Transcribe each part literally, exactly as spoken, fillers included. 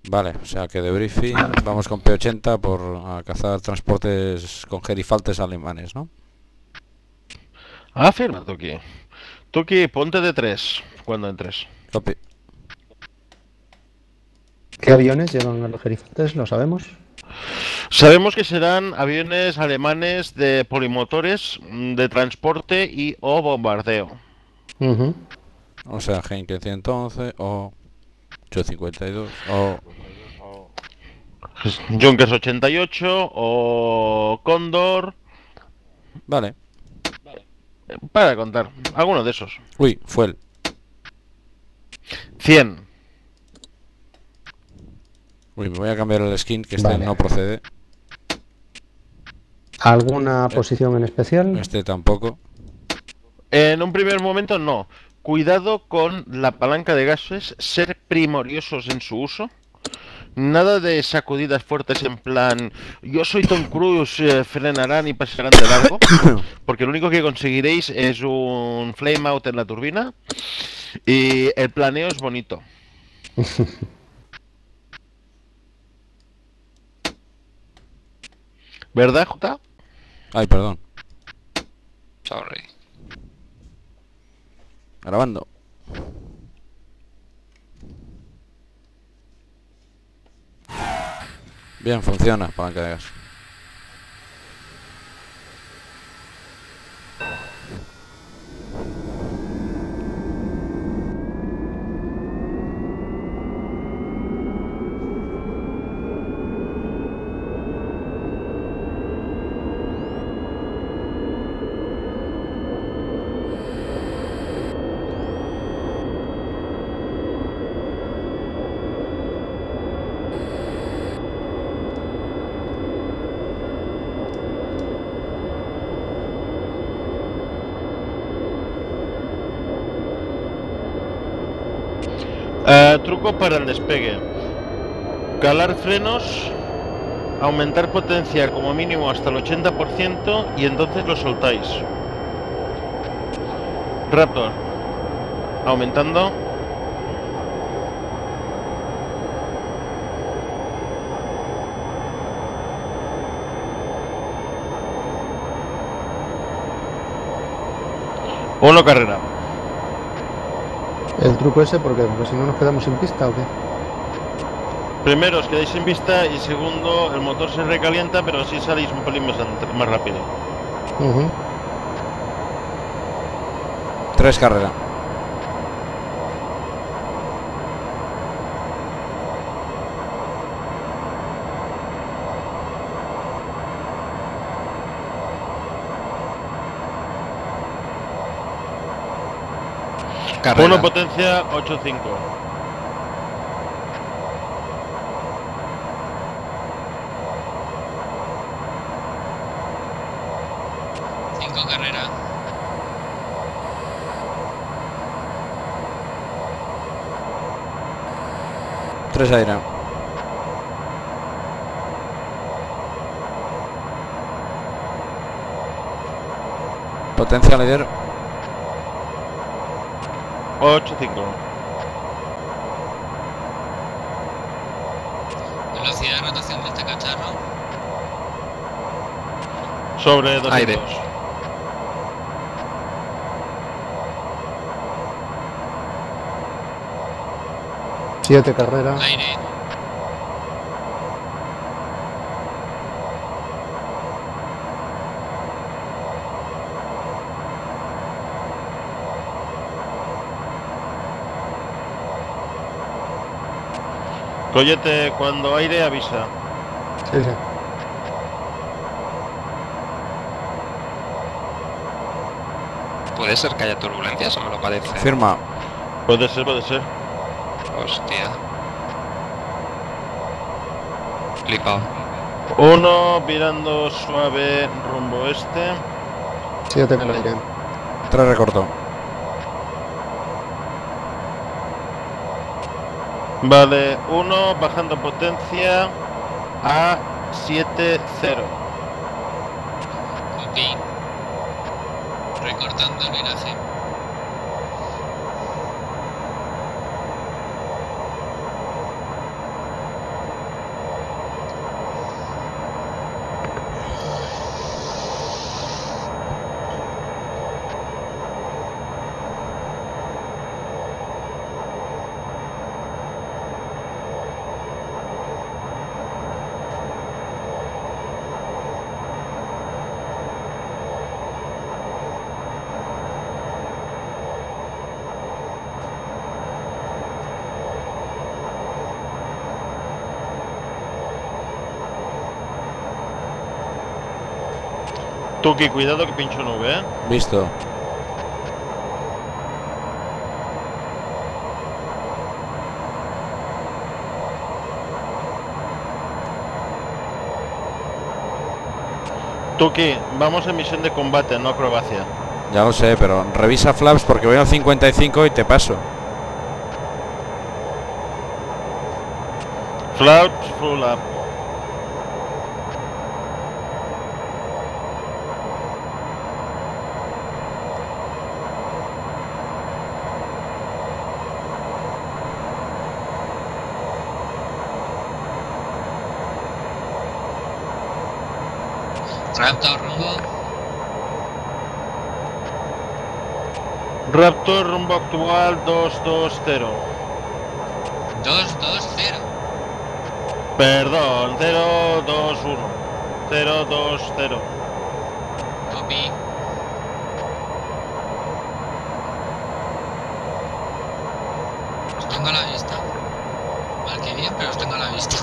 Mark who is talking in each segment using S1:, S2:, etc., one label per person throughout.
S1: Vale, o sea que de briefing vamos con P ochenta por a cazar transportes con gerifaltes alemanes, ¿no?
S2: Afirma, Tuki. Tuki, ponte de tres cuando entres.
S1: Copy.
S3: ¿Qué aviones llevan a los gerifaltes? ¿Lo sabemos?
S2: Sabemos que serán aviones alemanes de polimotores, mm, de transporte y o bombardeo.
S3: Uh-huh.
S1: O sea, Heinkel ciento once o ochocientos cincuenta y dos o...
S2: Junkers ochenta y ocho o Cóndor.
S1: Vale.
S2: Para contar, alguno de esos.
S1: Uy, fue el...
S2: cien.
S1: Uy, me voy a cambiar el skin, que este
S3: Vale.
S1: no procede.
S3: ¿Alguna
S1: Eh,
S3: posición en especial?
S1: Este tampoco.
S2: En un primer momento no. Cuidado con la palanca de gases, ser primoriosos en su uso. Nada de sacudidas fuertes en plan, yo soy Tom Cruise, eh, frenarán y pasarán de largo. Porque lo único que conseguiréis es un flame out en la turbina. Y el planeo es bonito. ¿Verdad, Jota?
S1: Ay, perdón.
S4: Sorry.
S1: Grabando. Bien, funciona, palanca de gas.
S2: Eh, truco para el despegue. Calar frenos, aumentar potencia como mínimo hasta el ochenta por ciento y entonces lo soltáis. Raptor. Aumentando. Uno carrera.
S3: ¿El truco ese por qué? Porque si no nos quedamos sin pista o qué.
S2: Primero os quedáis sin vista y segundo el motor se recalienta, pero así salís un pelín más, más rápido.
S3: Uh-huh.
S1: Tres carreras.
S4: Carrera.
S2: Uno potencia ocho cinco.
S5: Cinco carreras.
S1: Tres aire. Potencia líder.
S2: ocho cinco.
S5: Velocidad de rotación de este cacharro.
S2: Sobre doscientos.
S4: Aire.
S3: Siete carreras.
S5: Aire.
S2: Collete, cuando aire avisa.
S3: Sí, sí.
S4: ¿Puede ser que haya turbulencias o me lo parece?
S1: Firma.
S2: Puede ser, puede ser.
S4: Hostia. Flipado.
S2: Uno virando suave rumbo este.
S3: Siete al aire.
S1: Tres recortó.
S2: Vale, uno bajando potencia a siete cero.
S5: Copy. Recortando el viraje.
S2: Tuki, cuidado que pincho nube, ¿eh?
S1: Visto.
S2: Tuki, vamos en misión de combate, no acrobacia.
S1: Ya lo sé, pero revisa flaps porque voy al cincuenta y cinco y te paso.
S2: Flaps full up.
S5: Raptor rumbo.
S2: Raptor rumbo actual dos dos cero.
S5: dos dos cero.
S2: Perdón, cero dos uno. cero dos cero.
S5: Copy. Os tengo a la vista. Mal que bien, pero os tengo a la vista.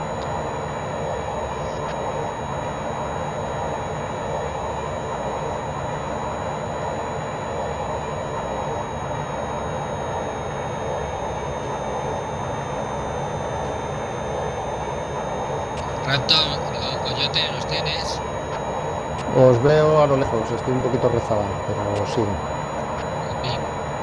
S5: Raptor, o Coyote, ¿los tienes?
S3: Os veo a lo lejos, estoy un poquito rezagado, pero sí.
S5: Copy.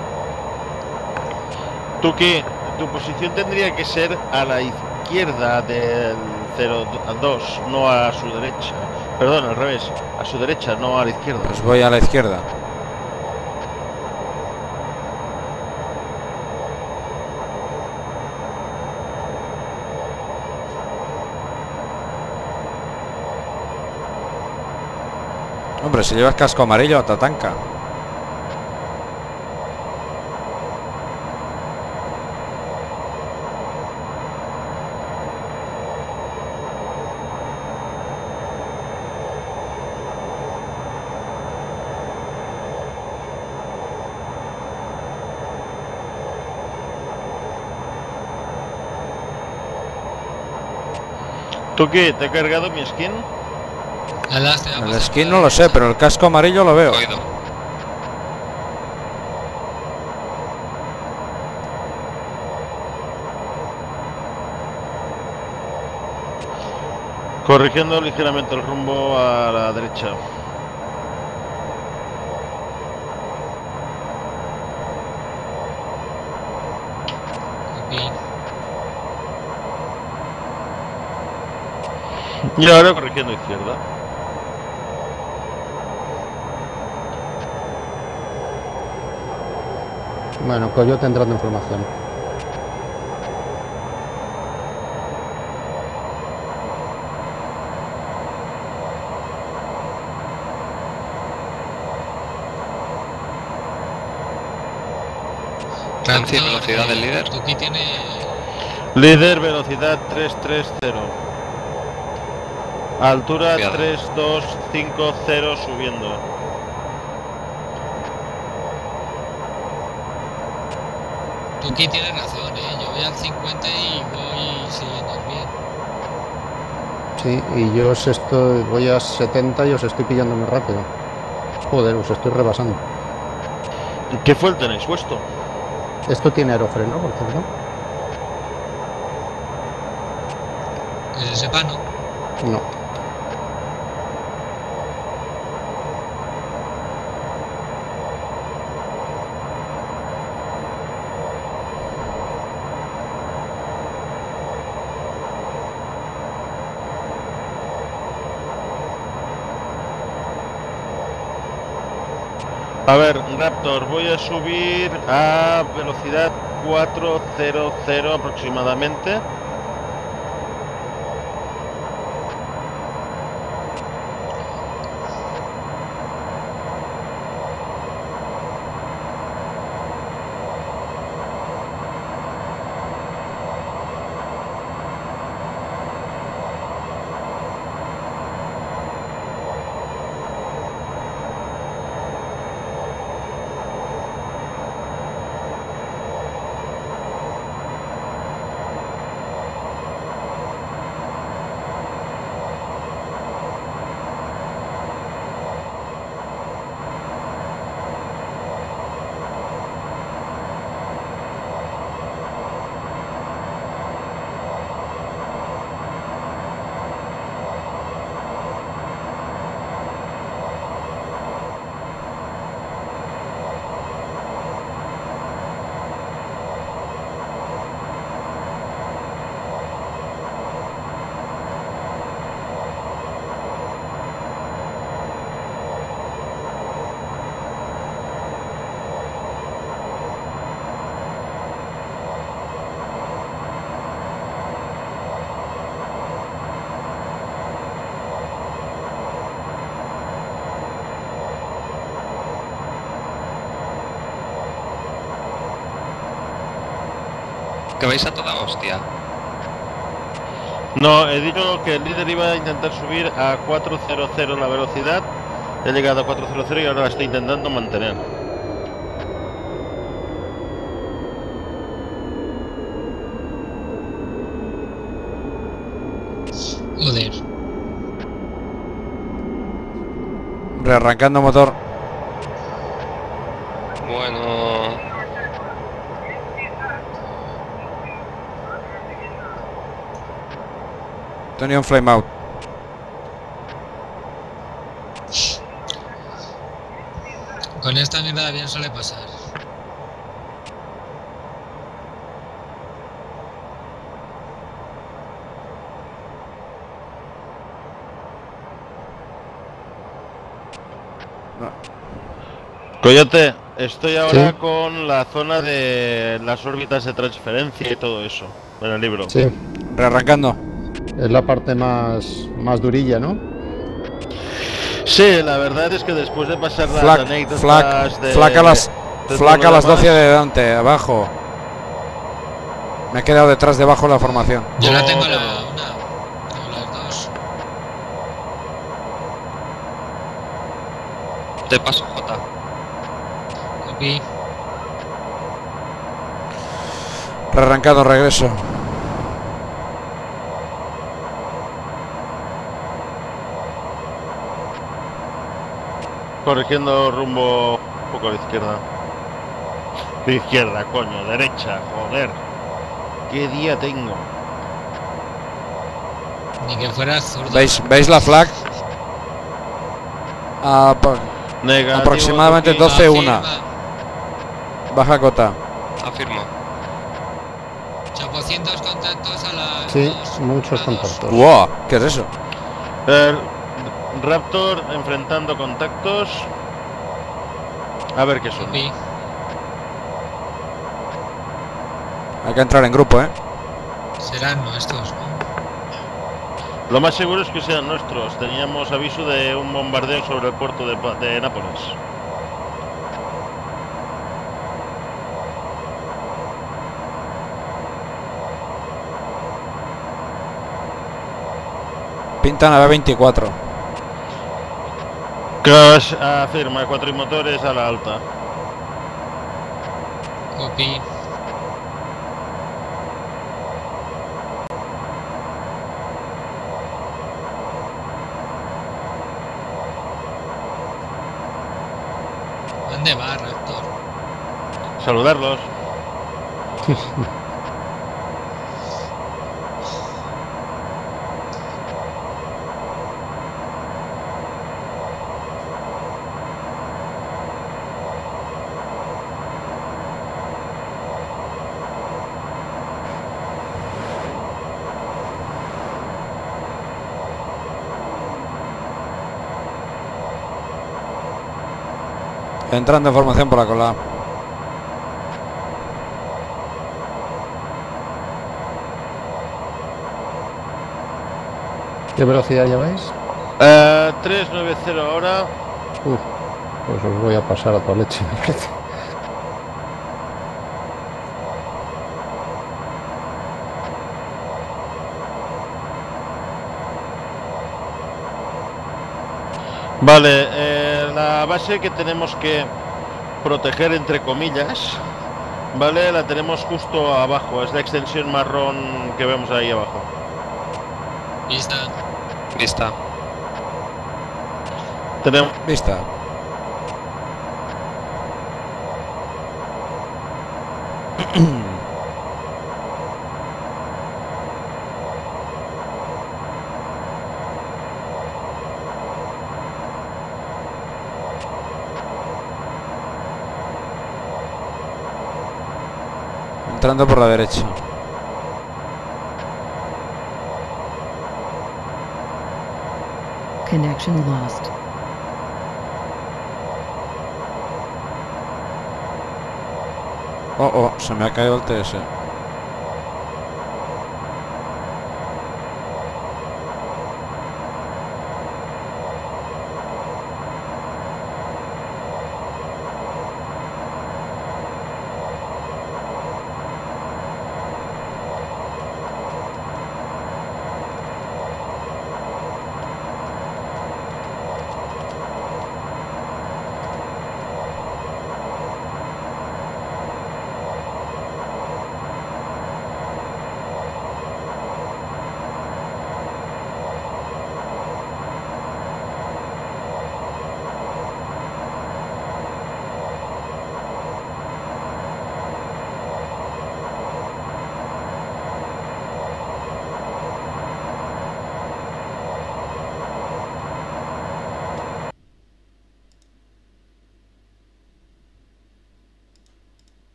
S2: Tuki, tu posición tendría que ser a la izquierda del cero dos, no a su derecha. Perdón, al revés, a su derecha, no a la izquierda.
S1: Pues voy a la izquierda. Hombre, si llevas casco amarillo, tatanca.
S2: Tuki, ¿te he cargado mi skin?
S5: La das, te voy a
S1: El
S5: pasar
S1: skin
S5: por
S1: no
S5: la
S1: lo sé,
S5: derecha.
S1: pero el casco amarillo lo veo.
S4: Oído.
S2: Corrigiendo ligeramente el rumbo a la derecha.
S5: Copy.
S2: Y ahora corrigiendo izquierda.
S3: Bueno, Coyote entrando en formación.
S4: Nancy, velocidad del líder.
S5: Tuki tiene...
S2: Líder, velocidad tres tres cero. Altura
S4: Cuidado.
S2: tres dos cinco cero subiendo.
S5: Tuki tiene razón, ¿eh? Yo voy al cincuenta y voy siguiendo bien.
S3: Sí, y yo os estoy, voy a setenta y os estoy pillando muy rápido. Joder, os estoy rebasando.
S2: ¿Qué fuel tenéis puesto?
S3: Esto tiene aerofreno, por cierto.
S5: Que se sepa, ¿no?
S3: No.
S2: A ver, Raptor, voy a subir a velocidad cuatrocientos aproximadamente.
S4: Que vais a toda hostia.
S2: No, he dicho que el líder iba a intentar subir a cuatrocientos la velocidad. He llegado a cuatrocientos y ahora la estoy intentando mantener.
S5: Joder.
S1: Rearrancando motor.
S4: Bueno...
S1: Tenía un flame out.
S5: Con esta mierda bien suele pasar.
S2: Coyote, estoy ahora
S3: Sí.
S2: con la zona de las órbitas de transferencia y todo eso, en el libro.
S3: Sí,
S1: Rearrancando.
S3: es la parte más, más durilla, ¿no?
S2: Sí, la verdad es que después de pasar las
S1: Flac,
S2: anécdotas
S1: flac,
S2: de...
S1: flac a las,
S2: de
S1: flac
S2: todo
S1: a
S2: lo
S1: las doce
S2: demás,
S1: de delante, abajo. Me he quedado detrás, debajo de la formación.
S5: Yo la
S2: Oh,
S5: tengo a la
S2: pero-
S5: una. A las dos.
S4: Te paso, J.
S5: Copy.
S1: Rearrancado, regreso.
S2: corrigiendo rumbo un poco a la izquierda. De izquierda, coño, derecha, joder. ¿Qué día tengo?
S5: Ni que fueras zurdo.
S1: ¿Veis, ¿veis la flag? Ah, po-
S2: Negativo,
S1: Aproximadamente
S2: Tuki.
S1: doce
S5: Afirma.
S1: una. Baja cota.
S4: Afirmo.
S5: ochocientos contactos a las
S3: Sí,
S5: dos.
S3: muchos
S5: A dos.
S3: contactos.
S1: ¡Wow! ¿Qué es eso?
S2: Eh, Raptor enfrentando contactos. A ver qué son.
S5: Copy.
S1: Hay que entrar en grupo, ¿eh?
S5: Serán nuestros, ¿no?
S2: Lo más seguro es que sean nuestros. Teníamos aviso de un bombardeo sobre el puerto de, Pa- de Nápoles.
S1: Pintan a B veinticuatro.
S2: Crash afirma cuatro y motores a la alta.
S5: Copy. ¿Dónde va, Raptor?
S2: Saludarlos.
S1: Entrando en formación por la cola.
S3: ¿Qué velocidad lleváis?
S2: Eh, trescientos noventa ahora.
S3: Uf, pues os voy a pasar a toda leche, me parece.
S2: Vale, eh, la base que tenemos que proteger entre comillas, vale, la tenemos justo abajo. Es la extensión marrón que vemos ahí abajo.
S5: Vista.
S4: Vista.
S2: Tenemos
S1: Vista. Entrando por la derecha.
S6: Connection lost.
S1: Oh, oh, se me ha caído el T S.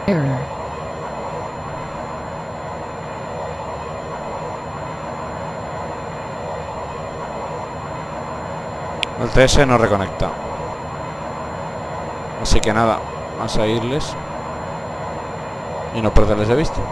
S6: Error.
S1: El T S no reconecta. Así que nada, a seguirles y no perderles de vista.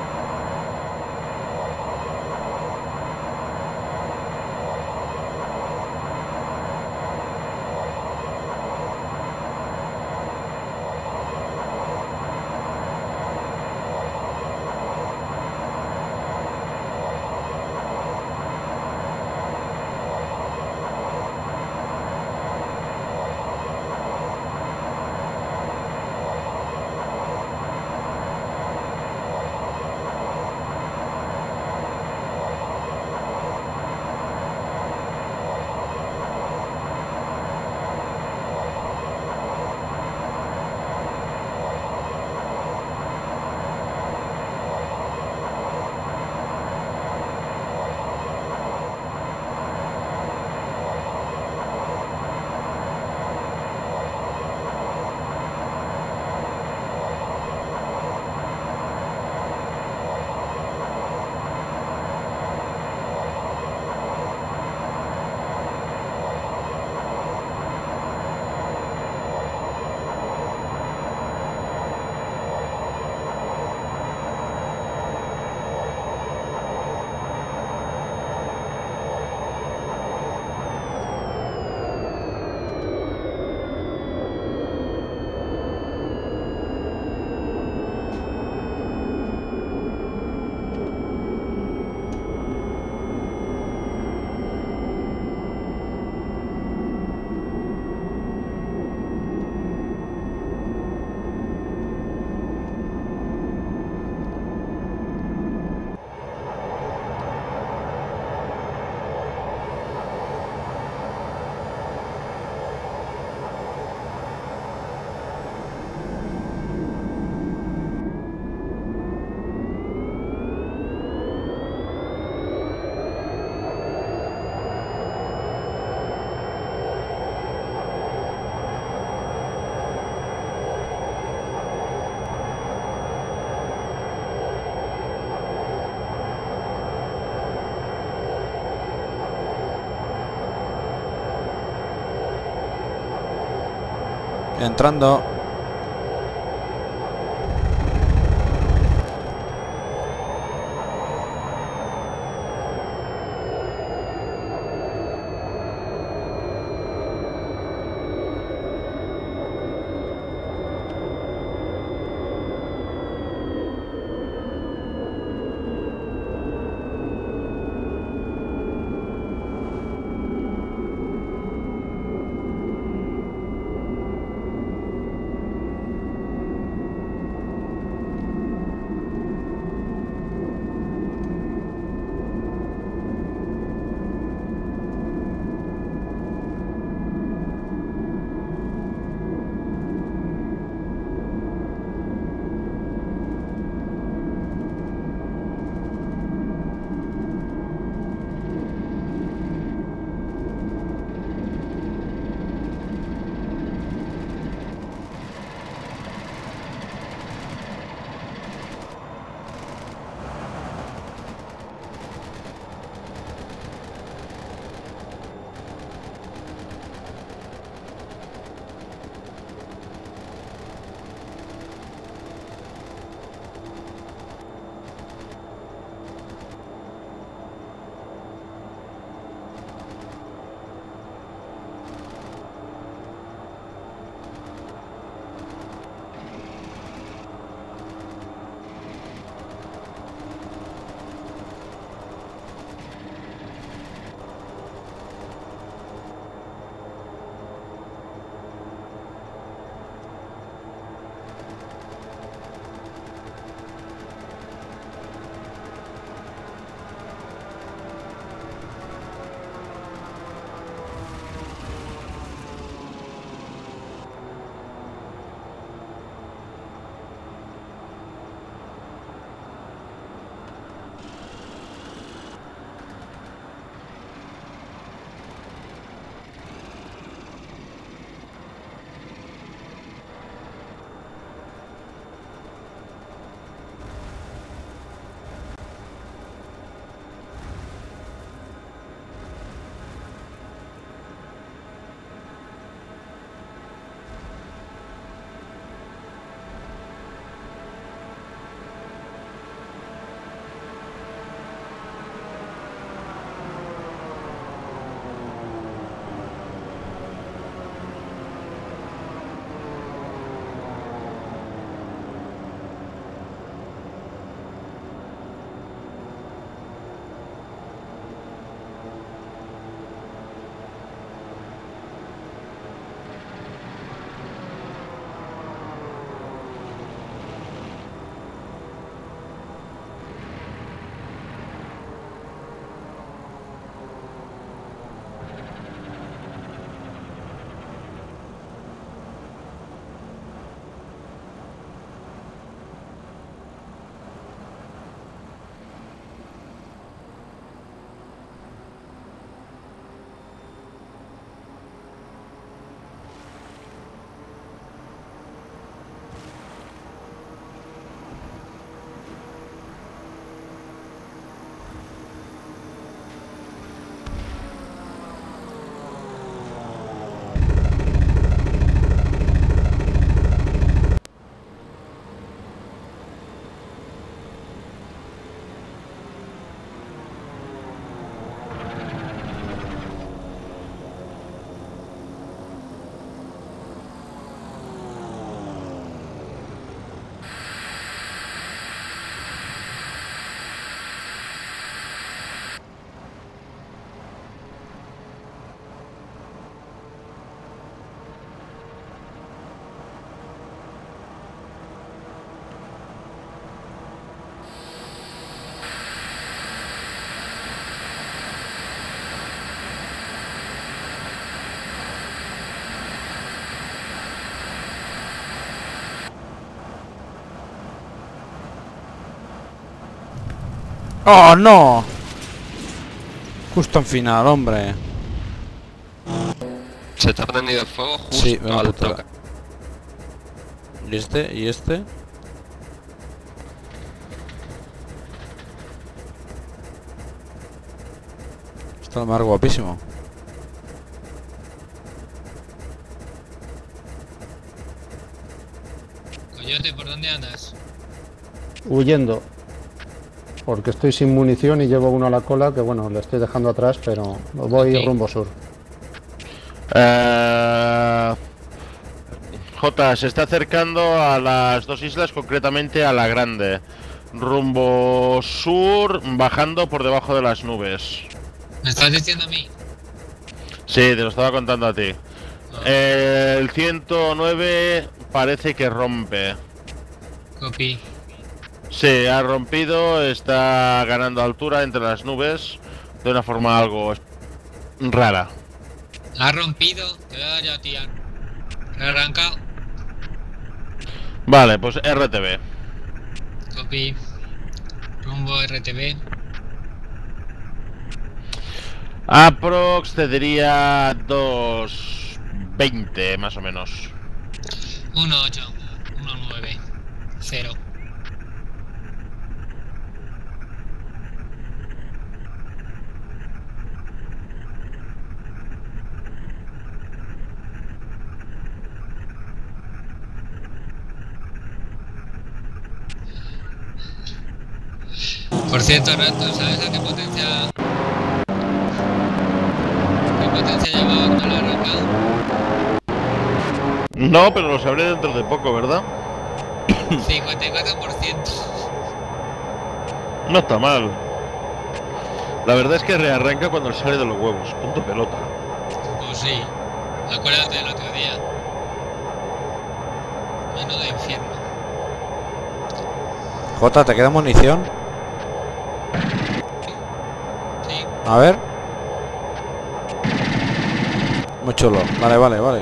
S1: Entrando. ¡Oh, no! Justo en final, hombre.
S4: Se te ha prendido el fuego justo
S1: Sí, me
S4: al
S1: putada.
S4: toque.
S1: ¿Y este? ¿Y este? Está el mar guapísimo.
S5: Coyote, ¿por dónde andas?
S3: Huyendo. Porque estoy sin munición y llevo uno a la cola que bueno, le estoy dejando atrás, pero voy
S5: Ok.
S3: rumbo sur.
S2: Eh, J, se está acercando a las dos islas, concretamente a la Grande. Rumbo sur, bajando por debajo de las nubes.
S5: ¿Me estás diciendo a mí?
S2: Sí, te lo estaba contando a ti.
S5: Ah,
S2: Eh, el ciento nueve parece que rompe.
S5: copy.
S2: Sí, ha rompido, está ganando altura entre las nubes de una forma algo rara.
S5: Ha rompido. Te voy a dar yo a ti. He arrancado.
S2: Vale, pues R T B.
S5: Copy. Rumbo R T B.
S2: Aprox te diría dos veinte más o menos.
S5: uno ocho. uno nueve. cero. Por cierto, Rato, ¿sabes a qué potencia... ¿Qué potencia llevaba cuando la arrancado?
S2: No, pero lo sabré dentro de poco, ¿verdad?
S5: cincuenta y cuatro por ciento.
S2: No está mal. La verdad es que rearranca cuando le sale de los huevos. Punto pelota.
S5: Pues sí. Acuérdate del otro día. Menudo infierno.
S1: Jota, ¿te queda munición?
S5: Sí.
S1: A ver. Muy chulo. Vale, vale, vale.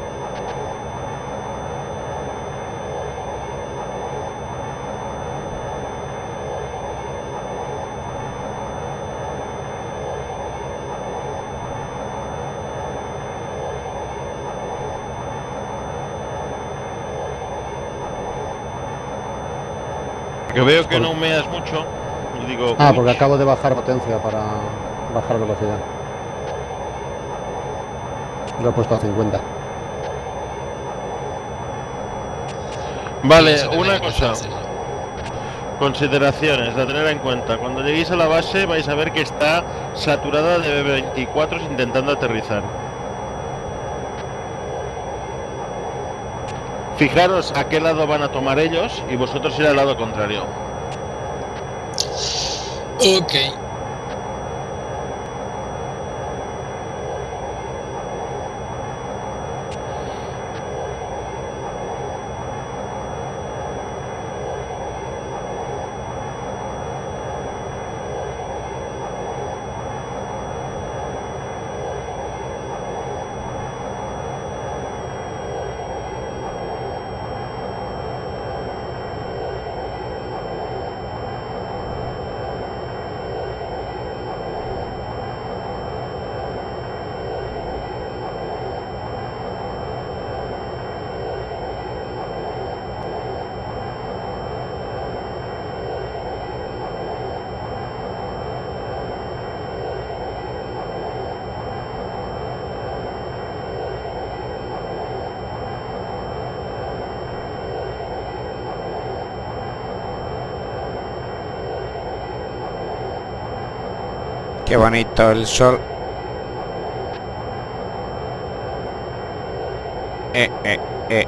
S2: Que veo que no humeas mucho. Y digo,
S3: Ah,
S2: uy,
S3: porque acabo de bajar potencia para bajar velocidad. Lo he puesto a cincuenta.
S2: Vale,
S5: Eso que
S2: una
S5: vaya
S2: cosa.
S5: pasárselo.
S2: Consideraciones a tener en cuenta. Cuando lleguéis a la base vais a ver que está saturada de B veinticuatro intentando aterrizar. Fijaros a qué lado van a tomar ellos y vosotros ir al lado contrario.
S5: Ok.
S1: Qué bonito el sol. Eh, eh, eh.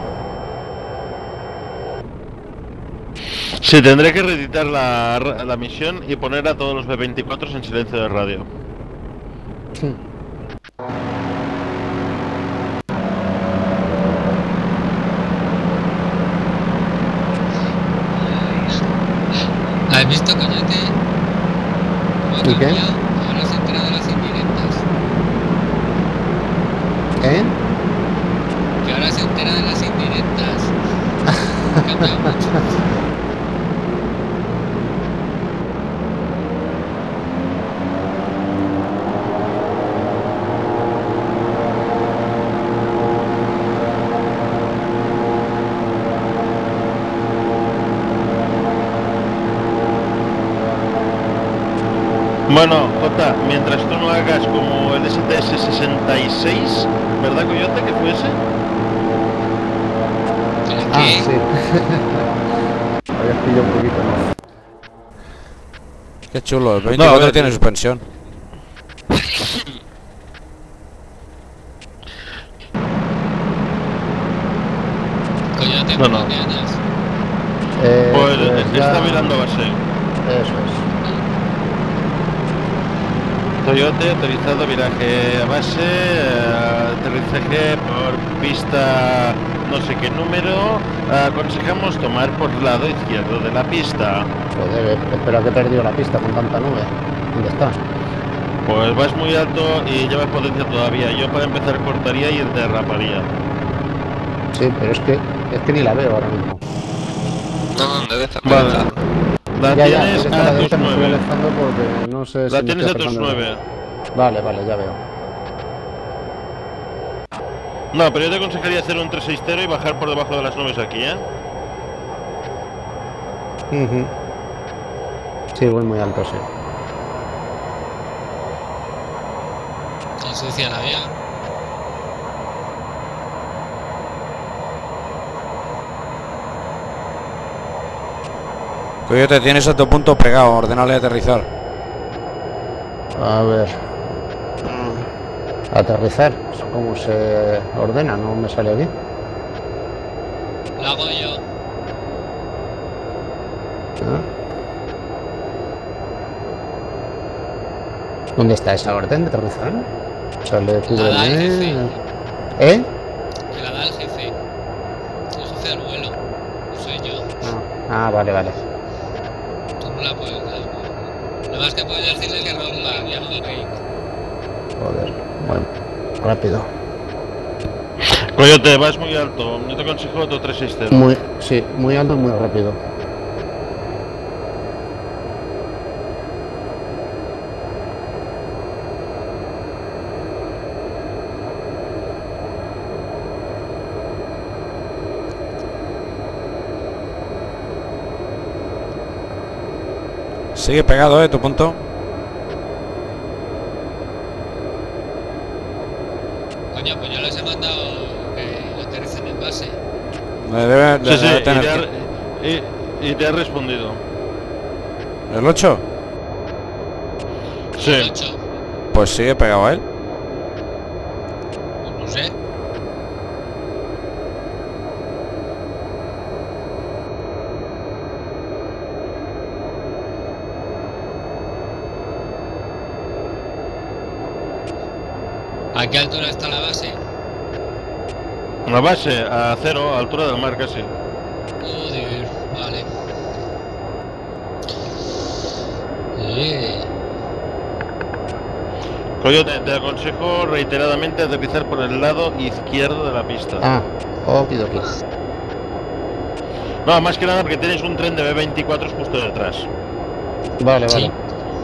S2: Sí, tendré que reeditar la, la misión y poner a todos los B veinticuatro en silencio de radio.
S5: ¿Has visto, Coyote? ¿Cómo ha
S3: ¿Y qué?
S5: cambiado? Ahora se entera de las indirectas.
S3: ¿Eh?
S5: Que ahora se entera de las indirectas. Ha cambiado mucho.
S2: Bueno, Jota, mientras tú no hagas como el S T S sesenta y seis, ¿verdad, Coyote, que fuese?
S5: ¿Pero
S3: Ah,
S5: qué?
S3: sí. Habías pillado un poquito más.
S1: Qué chulo, el
S2: No,
S1: veinticuatro
S2: a ver,
S1: tiene
S2: sí.
S1: suspensión.
S5: Coyote,
S2: No,
S5: ¿por
S2: no.
S5: dónde andas?
S3: Eh,
S2: Pues
S3: pues ya-
S2: está mirando base.
S3: Eso es.
S2: Toyota, autorizado viraje a base, eh, aterrizaje por pista no sé qué número. Aconsejamos tomar por el lado izquierdo de la pista.
S3: Joder, eh, espera que he perdido la pista con tanta nube. ¿Dónde está?
S2: Pues vas muy alto y llevas potencia todavía. Yo para empezar cortaría y derraparía.
S3: Sí, pero es que es que ni la veo ahora mismo.
S4: No, debe estar
S2: Vale.
S4: pensando.
S2: La
S3: ya, ya,
S2: tienes
S3: sé que está a
S2: a
S3: la
S2: tus
S3: derecha, me estoy
S2: nueve.
S3: alejando porque no sé si
S2: La
S3: me
S2: tienes
S3: estoy
S2: a tus
S3: acercando
S2: nueve.
S3: demasiado. Vale, vale, ya veo.
S2: No, pero yo te aconsejaría hacer un trescientos sesenta y bajar por debajo de las nubes aquí, ¿eh?
S3: Ujú. Sí, voy muy alto, sí.
S5: Ensucia el avión.
S1: Coyote, tienes a tu punto pegado, ordenale aterrizar.
S3: A ver. Aterrizar. ¿Cómo se ordena? No me sale aquí.
S5: Lo hago yo.
S3: Ah. ¿Dónde está esa orden de aterrizar? Sale
S5: La da el jefe.
S3: cúbreme. ¿Eh?
S5: Que la da el jefe. El jefe del vuelo. No soy yo.
S3: Ah, ah, vale, vale.
S5: Tú no la puedes dar. Lo más que puedes decirle es que rompa. Ya no me reí.
S3: Joder. Bueno, rápido.
S2: Coyote, vas muy alto. Yo te aconsejo otro trescientos sesenta.
S3: Muy, sí, muy alto y muy rápido.
S1: Sigue pegado, eh, tu punto.
S5: Coño, pues yo les he mandado que aterricen en base.
S1: Le debe de-
S2: Sí, sí,
S1: de
S2: y
S1: tener
S2: te, ha,
S1: que-
S2: y, y te ha respondido.
S1: ¿El ocho?
S2: Sí.
S5: El ocho.
S1: Pues sigue pegado a él.
S5: Pues no sé. ¿A qué altura está la base?
S2: La base a cero, a altura del mar casi.
S5: Joder, vale. Eh,
S2: Coyote, te aconsejo reiteradamente aterrizar por el lado izquierdo de la pista.
S3: Ah, okidoki.
S2: No, más que nada porque tienes un tren de B veinticuatro justo detrás.
S3: Vale, vale.
S5: Sí.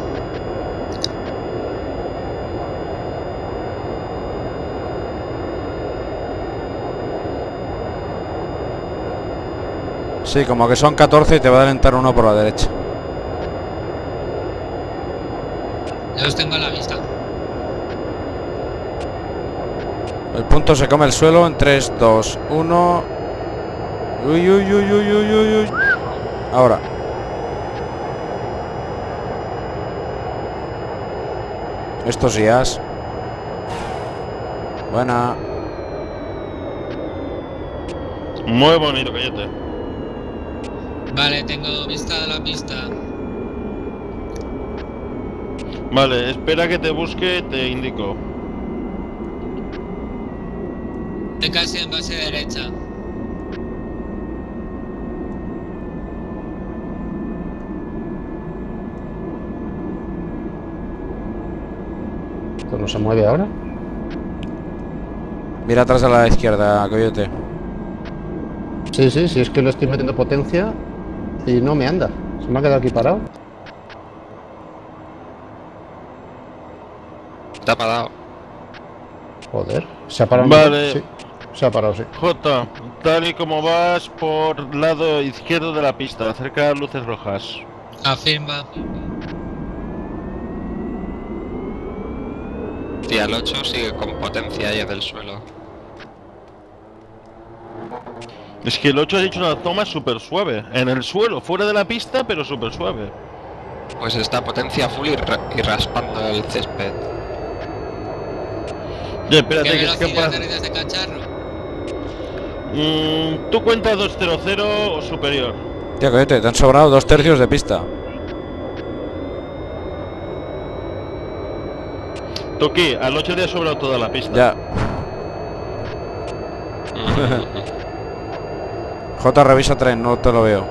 S1: Sí, como que son catorce y te va a adelantar uno por la derecha.
S5: ya los tengo a la vista.
S1: El punto se come el suelo en tres, dos, uno. Uy, uy, uy, uy, uy, uy, uy. Ahora. Estos días. Buena.
S2: Muy bonito, Coyote.
S5: Vale, tengo vista de la pista.
S2: Vale, espera que te busque, te indico.
S5: Estoy casi en base derecha.
S3: ¿Esto no se mueve ahora?
S1: Mira atrás a la izquierda, Coyote.
S3: Sí, sí, sí, es que le estoy metiendo potencia y no me anda. Se me ha quedado aquí parado.
S4: Está apagado.
S3: Joder, se ha parado.
S2: Vale.
S3: Sí, se ha parado, sí.
S2: J, tal y como vas por lado izquierdo de la pista, cerca de luces rojas.
S5: Afirma.
S4: Sí, el ocho sigue con potencia ahí del suelo.
S2: Es que el ocho ha hecho una toma súper suave. En el suelo, fuera de la pista, pero súper suave.
S4: Pues está potencia full y, ra y raspando el césped.
S2: Ya, espérate,
S5: ¿Qué
S2: que es
S5: velocidad
S2: capaz...
S5: tenéis de este cacharro?
S2: Mm, tú cuenta doscientos o superior.
S1: Tío, coyote, te han sobrado dos tercios de pista.
S2: Toki, al ocho le ha sobrado toda la pista.
S1: Ya. J, revisa tren, no te lo veo.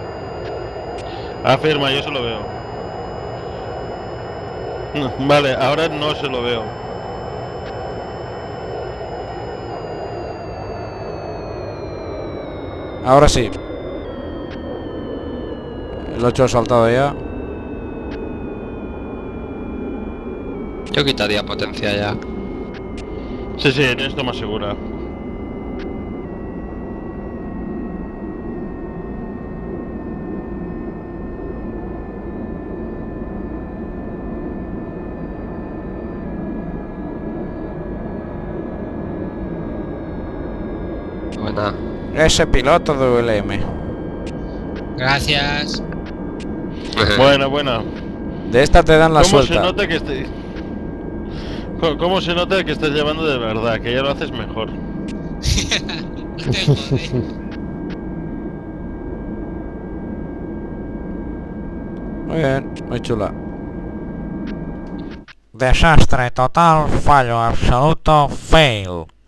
S2: Afirma, yo se lo veo. No, vale, ahora no se lo veo.
S1: Ahora sí. El ocho ha saltado ya.
S4: Yo quitaría potencia ya.
S2: Sí, sí, tienes toma segura.
S4: Buena.
S1: Ese piloto de U L M.
S5: Gracias.
S2: Buena, buena.
S1: De esta te dan la
S2: ¿Cómo se
S1: suelta.
S2: nota que este... ¿Cómo, cómo se nota que estás llevando de verdad? Que ya lo haces mejor.
S5: No te jodes.
S1: Muy bien, muy chula.
S6: Desastre total, fallo absoluto, fail.